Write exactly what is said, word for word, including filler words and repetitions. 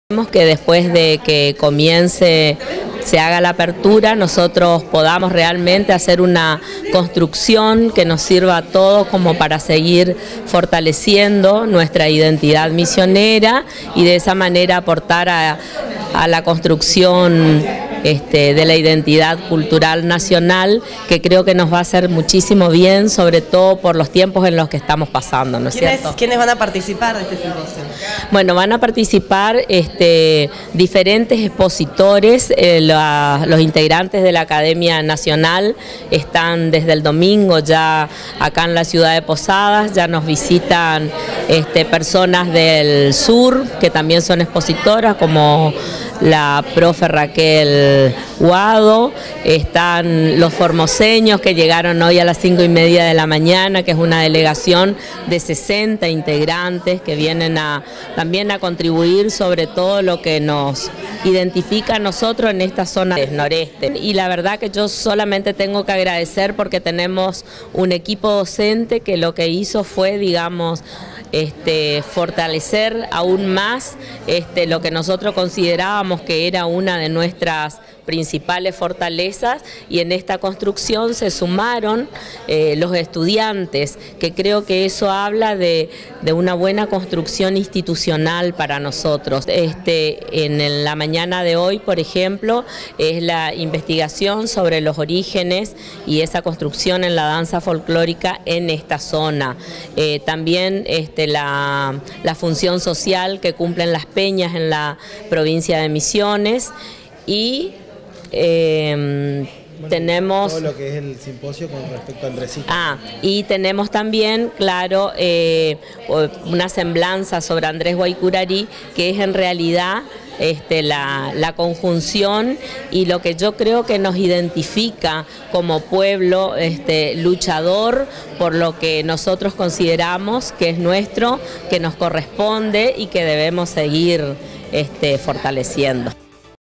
Que después de que comience, se haga la apertura, nosotros podamos realmente hacer una construcción que nos sirva a todos como para seguir fortaleciendo nuestra identidad misionera y de esa manera aportar a, a la construcción Este, de la identidad cultural nacional, que creo que nos va a hacer muchísimo bien, sobre todo por los tiempos en los que estamos pasando, ¿no es cierto? ¿Quiénes van a participar de este simposio? Bueno, van a participar este, diferentes expositores, eh, la, los integrantes de la Academia Nacional están desde el domingo ya acá en la ciudad de Posadas, ya nos visitan este, personas del sur que también son expositoras, como la profe Raquel Guado, están los formoseños que llegaron hoy a las cinco y media de la mañana, que es una delegación de sesenta integrantes que vienen a, también a contribuir sobre todo lo que nos identifica a nosotros en esta zona del noreste. Y la verdad que yo solamente tengo que agradecer porque tenemos un equipo docente que lo que hizo fue, digamos, Este, fortalecer aún más este, lo que nosotros considerábamos que era una de nuestras principales fortalezas, y en esta construcción se sumaron eh, los estudiantes, que creo que eso habla de, de una buena construcción institucional para nosotros. Este, en la mañana de hoy, por ejemplo, es la investigación sobre los orígenes y esa construcción en la danza folclórica en esta zona. Eh, también este, La, la función social que cumplen las peñas en la provincia de Misiones, y eh, bueno, tenemos todo lo que es el simposio con respecto a Andresito. Ah, y tenemos también, claro, eh, una semblanza sobre Andrés Guaycurari, que es en realidad Este, la, la conjunción y lo que yo creo que nos identifica como pueblo este, luchador por lo que nosotros consideramos que es nuestro, que nos corresponde y que debemos seguir este, fortaleciendo.